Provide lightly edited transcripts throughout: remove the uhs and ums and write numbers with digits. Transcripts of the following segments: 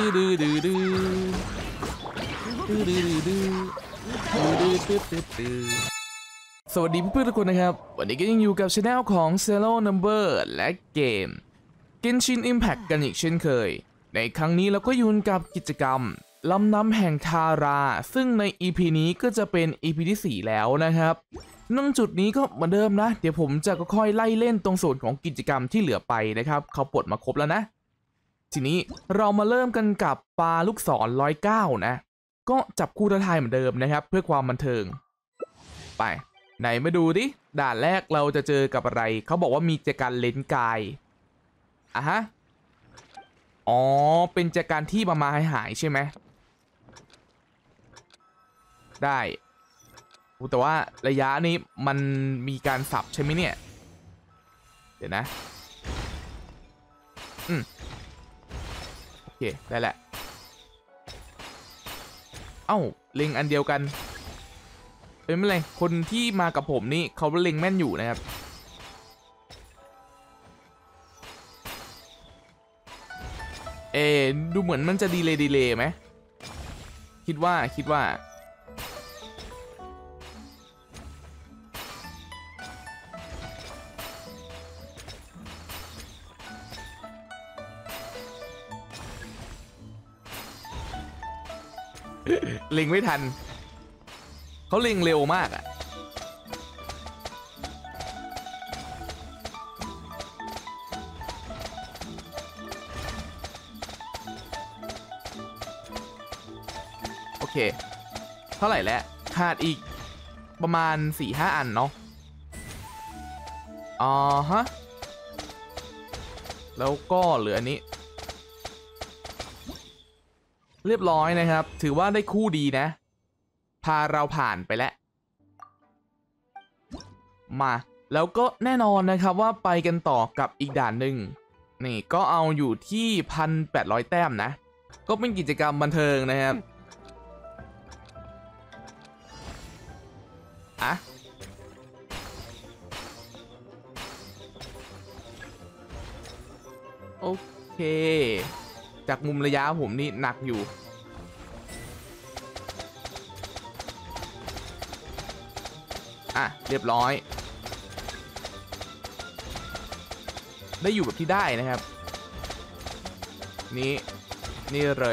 สวัสดีเพื่อนๆทุกคนนะครับวันนี้ก็ยังอยู่กับช anel ของ Zero Number และเกม Genshin Impact กันอีกเช่นเคยในครั้งนี้เราก็อยู่กับกิจกรรมลำน้ำแห่งทาราซึ่งใน EP นี้ก็จะเป็น EP ที่4แล้วนะครับนั่งจุดนี้ก็เหมือนเดิมนะเดี๋ยวผมจะค่อยๆไล่เล่นตรงส่วนของกิจกรรมที่เหลือไปนะครับเขาปลดมาครบแล้วนะทีนี้เรามาเริ่มกันกับปลาลูกศร109นะก็จับคู่ท้าทายเหมือนเดิมนะครับเพื่อความบันเทิงไปไหนมาดูดิด่านแรกเราจะเจอกับอะไรเขาบอกว่ามีแจกันเลนกายอ่ะฮะอ๋อเป็นแจกันที่มาหายใช่ไหมได้แต่ว่าระยะนี้มันมีการสับใช่ไหมเนี่ยเดี๋ยวนะโอเคได้แหละเอ้าเล็งอันเดียวกันไม่เป็นไรคนที่มากับผมนี่เขาเล็งแม่นอยู่นะครับดูเหมือนมันจะดีเลย์ไหมคิดว่าเล็งไม่ทันเขาเล็งเร็วมากอ่ะโอเคเท่าไหร่แล้วขาดอีกประมาณ 4-5 อันเนาะอ๋อฮะแล้วก็เหลืออันนี้เรียบร้อยนะครับถือว่าได้คู่ดีนะพาเราผ่านไปแล้วมาแล้วก็แน่นอนนะครับว่าไปกันต่อกับอีกด่านหนึ่งนี่ก็เอาอยู่ที่ 1,800 แต้มนะก็เป็นกิจกรรมบันเทิงนะครับอ่ะโอเคจากมุมระยะผมนี่หนักอยู่อ่ะเรียบร้อยได้อยู่แบบที่ได้นะครับนี่เลย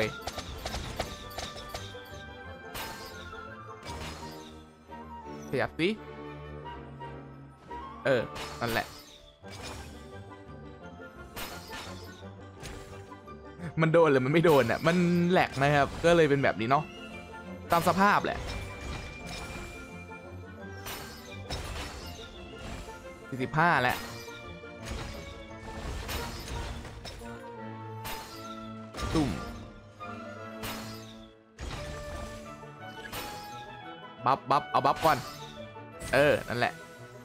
ขยับสินั่นแหละมันโดนหรือมันไม่โดนอ่ะมันแหลกนะครับก็เลยเป็นแบบนี้เนาะตามสภาพแหละ45แล้วตุ่มบัฟเอาบัฟก่อนนั่นแหละ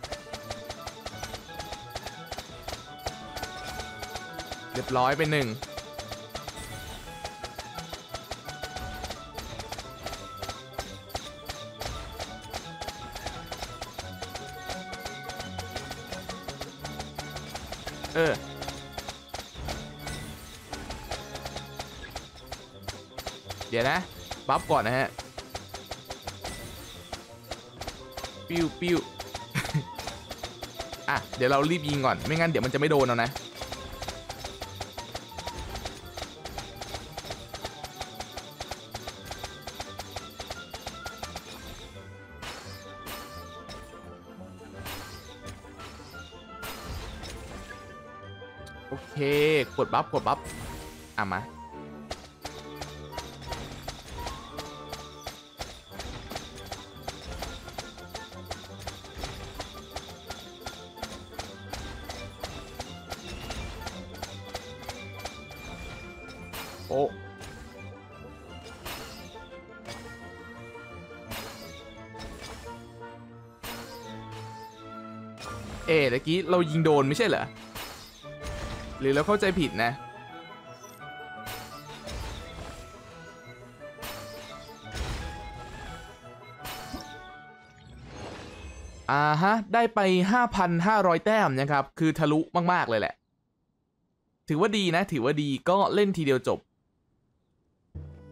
เรียบร้อยไป1เดี๋ยวนะบัฟก่อนนะฮะปิ้วอ่ะเดี๋ยวเรารีบยิงก่อนไม่งั้นเดี๋ยวมันจะไม่โดนเอานะโอเคกดบัฟอ่ะมาโอ้ตะกี้เรายิงโดนไม่ใช่เหรอหรือเราเข้าใจผิดนะฮะได้ไป 5,500 แต้มนะครับคือทะลุมากๆเลยแหละถือว่าดีนะถือว่าดีก็เล่นทีเดียวจบ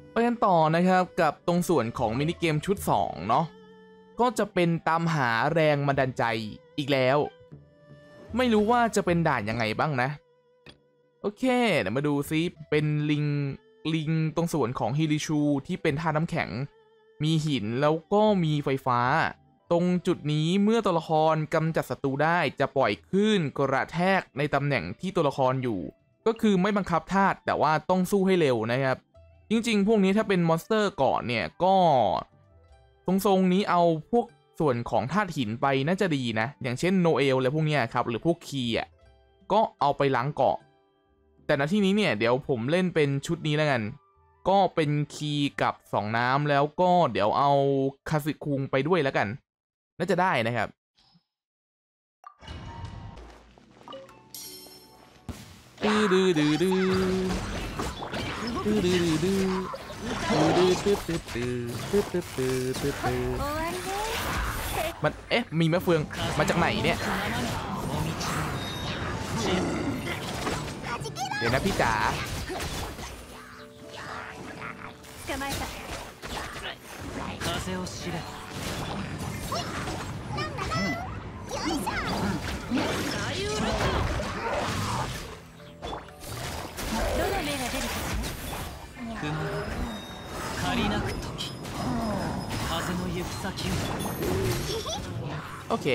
ไปกันต่อนะครับกับตรงส่วนของมินิเกมชุด2เนาะก็จะเป็นตามหาแรงบันดาลใจอีกแล้วไม่รู้ว่าจะเป็นด่านยังไงบ้างนะโอเคเดี๋ยวมาดูซิเป็นลิงตรงส่วนของฮิริชูที่เป็นธาตุน้ำแข็งมีหินแล้วก็มีไฟฟ้าตรงจุดนี้เมื่อตัวละครกำจัดศัตรูได้จะปล่อยคลื่นกระแทกในตำแหน่งที่ตัวละครอยู่ก็คือไม่บังคับธาตุแต่ว่าต้องสู้ให้เร็วนะครับจริงๆพวกนี้ถ้าเป็นมอนสเตอร์ก่อนเนี่ยก็ทรงๆนี้เอาพวกส่วนของธาตุหินไปน่าจะดีนะอย่างเช่นโนเอลอะไรพวกนี้ครับหรือพวกคีย์ก็เอาไปล้างเกาะแต่ณที่นี้เนี่ยเดี๋ยวผมเล่นเป็นชุดนี้แล้วกันก็เป็นคีย์กับ2น้ำแล้วก็เดี๋ยวเอาคาสึคุงไปด้วยแล้วกันน่าจะได้นะครับมันมีมะเฟืองมาจากไหนเนี่ยเดี๋ยวนะพี่จ๋าโอเค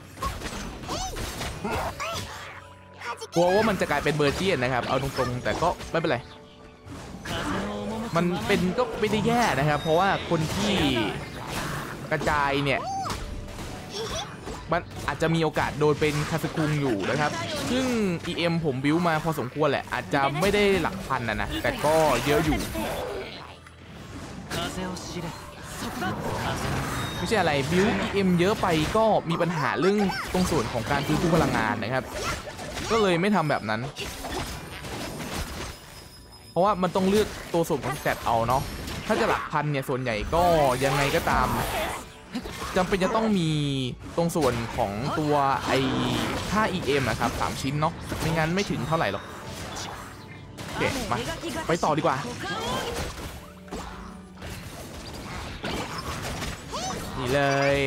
กลัวว่ามันจะกลายเป็นเบอร์เจียนนะครับเอาตรงๆแต่ก็ไม่เป็นไรมันเป็นก็ไม่ได้แย่นะครับเพราะว่าคนที่กระจายเนี่ยมันอาจจะมีโอกาสโดนเป็นคาสึคุงอยู่นะครับซึ่ง EM ผมบิวมาพอสมควรแหละอาจจะไม่ได้หลักพันนะแต่ก็เยอะอยู่ไม่ใช่อะไรบิว EM เยอะไปก็มีปัญหาเรื่องตรงส่วนของการฟื้นฟูพลังงานนะครับก็เลยไม่ทำแบบนั้นเพราะว่ามันต้องเลือกตัวส่วนของสแตทเอาเนาะถ้าจะหลักพันเนี่ยส่วนใหญ่ก็ยังไงก็ตามจำเป็นจะต้องมีตรงส่วนของตัวค่า EM นะครับ3ชิ้นเนาะไม่งั้นไม่ถึงเท่าไหร่หรอกโอเคมาไปต่อดีกว่านี่เลย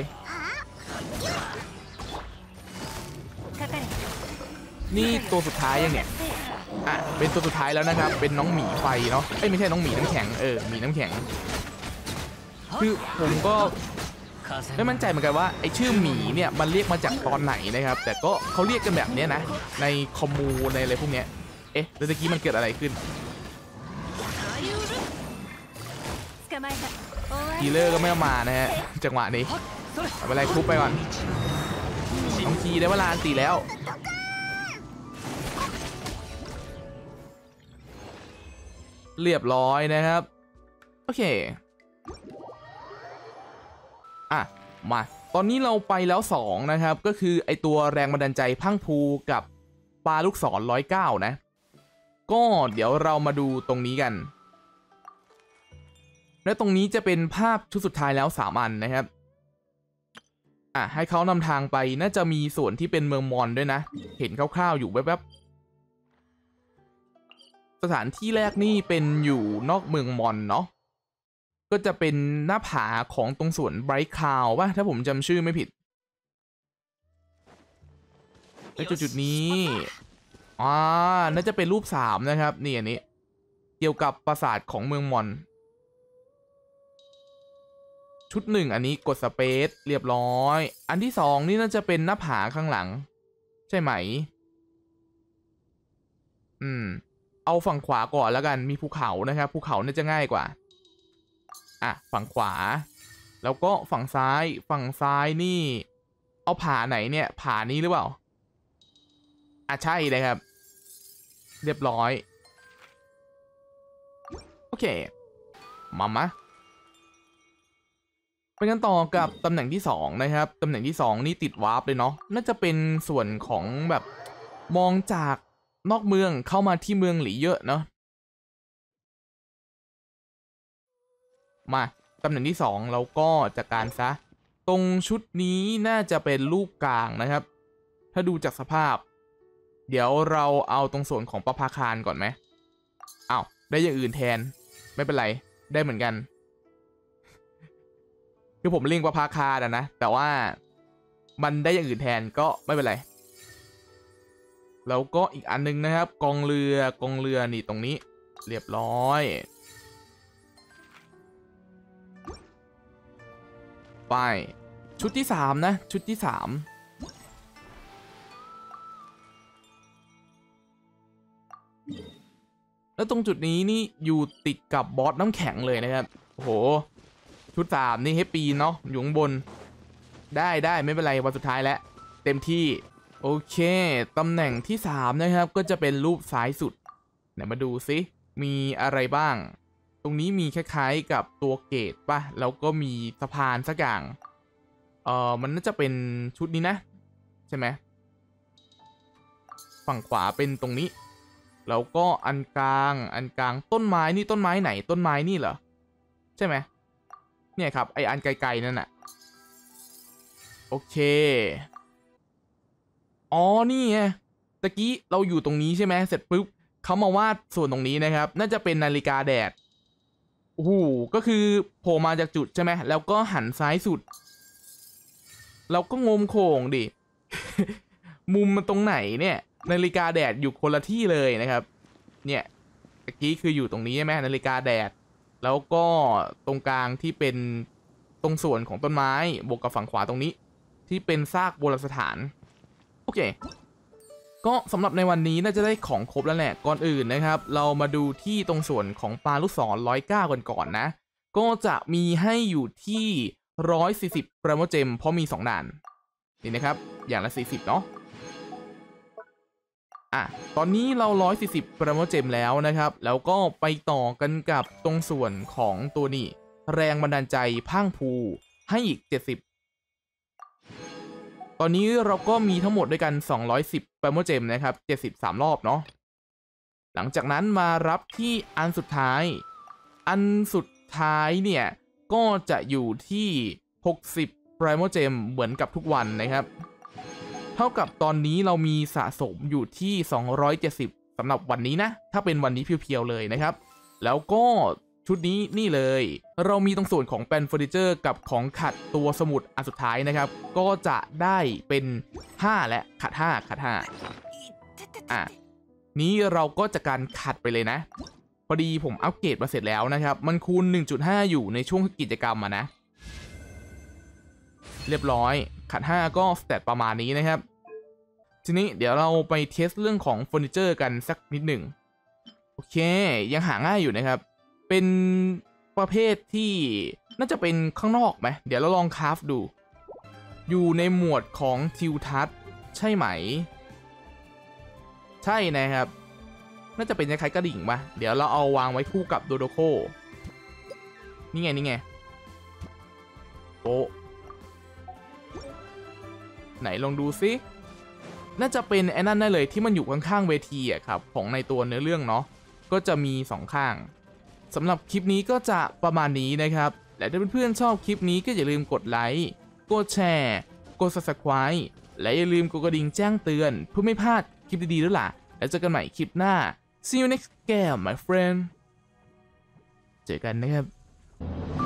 นี่ตัวสุดท้ายยังเนี่ยเป็นตัวสุดท้ายแล้วนะครับเป็นน้องหมีไฟเนาะไม่ใช่น้องหมีน้ำแข็งหมีน้ำแข็งคือผมก็ไม่มั่นใจเหมือนกันว่าไอชื่อหมีเนี่ยมันเรียกมาจากตอนไหนนะครับแต่ก็เขาเรียกกันแบบนี้นะในคอมมูในอะไรพวกนี้แล้วตะกี้มันเกิดอะไรขึ้นฮีเลอร์ก็ไม่มานะฮะจังหวะนี้เอาอะไรคุบไปก่อนต้องคีได้เวลาตีแล้วเรียบร้อยนะครับโอเคมาตอนนี้เราไปแล้ว2นะครับก็คือไอตัวแรงบันดาลใจพังพูกับปลาลูกศร109นะก็เดี๋ยวเรามาดูตรงนี้กันและตรงนี้จะเป็นภาพชุดสุดท้ายแล้ว3อันนะครับให้เขานำทางไปน่าจะมีส่วนที่เป็นเมืองมอนด้วยนะเห็นคร่าวๆอยู่แวบๆสถานที่แรกนี่เป็นอยู่นอกเมืองมอนเนาะก็จะเป็นหน้าผาของตรงส่วนไบรท์คาวป่ะถ้าผมจำชื่อไม่ผิดในจุดนี้น่าจะเป็นรูป3นะครับนี่อันนี้เกี่ยวกับปราสาทของเมืองมอนชุด1อันนี้กดสเปซเรียบร้อยอันที่2นี่น่าจะเป็นหน้าผาข้างหลังใช่ไหมเอาฝั่งขวาก่อนแล้วกันมีภูเขานะครับภูเขาน่าจะง่ายกว่าฝั่งขวาแล้วก็ฝั่งซ้ายนี่เอาผาไหนเนี่ยผานี้หรือเปล่าใช่เลยครับเรียบร้อยโอเคมาไปกันต่อกับตำแหน่งที่2นะครับตำแหน่งที่2นี่ติดวาร์ปเลยเนาะน่าจะเป็นส่วนของแบบมองจากนอกเมืองเข้ามาที่เมืองหลีเยอะเนาะมาตำแหน่งที่2เราก็จัดการซะตรงชุดนี้น่าจะเป็นรูปกลางนะครับถ้าดูจากสภาพเดี๋ยวเราเอาตรงส่วนของประภาคารก่อนไหมได้อย่างอื่นแทนไม่เป็นไรได้เหมือนกันคือผมเล็งประภาคารนะแต่ว่ามันได้อย่างอื่นแทนก็ไม่เป็นไรแล้วก็อีกอันนึงนะครับกองเรือนี่ตรงนี้เรียบร้อยไปชุดที่3นะชุดที่3แล้วตรงจุดนี้นี่อยู่ติดกับบอสน้ำแข็งเลยนะครับโอ้โหชุด3นี่ให้ปีนเนาะอยู่ข้างบนได้ไม่เป็นไรวันสุดท้ายแล้วเต็มที่โอเคตำแหน่งที่3นะครับก็จะเป็นรูปซ้ายสุดไหนมาดูซิมีอะไรบ้างตรงนี้มีคล้ายๆกับตัวเกตป่ะแล้วก็มีสะพานสักอย่างมันน่าจะเป็นชุดนี้นะใช่ไหมฝั่งขวาเป็นตรงนี้แล้วก็อันกลางต้นไม้นี่ต้นไม้ไหนต้นไม้นี่เหรอใช่ไหมเนี่ยครับไออันไกลๆนั่นน่ะโอเคอ๋อนี่ไงตะกี้เราอยู่ตรงนี้ใช่ไหมเสร็จปุ๊บเขามาวาดส่วนตรงนี้นะครับน่าจะเป็นนาฬิกาแดดโอ้โหก็คือโผล่มาจากจุดใช่ไหมแล้วก็หันซ้ายสุดเราก็งมโข่งดิ มุมมันตรงไหนเนี่ยนาฬิกาแดดอยู่คนละที่เลยนะครับเนี่ยตะกี้คืออยู่ตรงนี้ใช่ไหมนาฬิกาแดดแล้วก็ตรงกลางที่เป็นตรงส่วนของต้นไม้บวกกับฝั่งขวาตรงนี้ที่เป็นซากโบราณสถานโอเคก็สำหรับในวันนี้น่าจะได้ของครบแล้วแหละก่อนอื่นนะครับเรามาดูที่ตรงส่วนของปลาลูกศร109ก่อนนะก็จะมีให้อยู่ที่140 ประโมเจมเพราะมี2ด่านนี่นะครับอย่างละ40เนาะตอนนี้เรา140 ประโมเจมแล้วนะครับแล้วก็ไปต่อกันกับตรงส่วนของตัวนี้แรงบันดาลใจพังพูให้อีก70ตอนนี้เราก็มีทั้งหมดด้วยกัน210 ประโมเจมนะครับ73 รอบเนาะหลังจากนั้นมารับที่อันสุดท้ายเนี่ยก็จะอยู่ที่60 ประโมเจมเหมือนกับทุกวันนะครับเท่ากับตอนนี้เรามีสะสมอยู่ที่270สำหรับวันนี้นะถ้าเป็นวันนี้เพียวๆเลยนะครับแล้วก็ชุดนี้นี่เลยเรามีตรงส่วนของแปลนเฟอร์นิเจอร์กับของขัดตัวสมุดอันสุดท้ายนะครับก็จะได้เป็น5และขัด5นี้เราก็จะการขัดไปเลยนะพอดีผมอัปเกรดมาเสร็จแล้วนะครับมันคูณ 1.5 อยู่ในช่วงกิจกรรมนะเรียบร้อยขัด5ก็สเตตประมาณนี้นะครับทีนี้เดี๋ยวเราไปเทสเรื่องของเฟอร์นิเจอร์กันสักนิดหนึ่งโอเคยังหาง่ายอยู่นะครับเป็นประเภทที่น่าจะเป็นข้างนอกไหมเดี๋ยวเราลองคราฟดูอยู่ในหมวดของทิวทัศน์ใช่ไหมใช่นะครับน่าจะเป็นคล้ายๆกระดิ่งป่ะเดี๋ยวเราเอาวางไว้คู่กับโดโดโคนี่ไงโอ้ไหนลองดูซิน่าจะเป็นไอ้นั่นได้เลยที่มันอยู่ข้างๆเวทีครับของในตัวเนื้อเรื่องเนาะก็จะมี2ข้างสำหรับคลิปนี้ก็จะประมาณนี้นะครับและถ้าเพื่อนๆชอบคลิปนี้ก็อย่าลืมกดไลค์กดแชร์กด Subscribe และอย่าลืมกดกระดิ่งแจ้งเตือนเพื่อไม่พลาดคลิปดีๆด้วยล่ะแล้วเจอกันใหม่คลิปหน้า See you next game my friend เจอกันนะครับ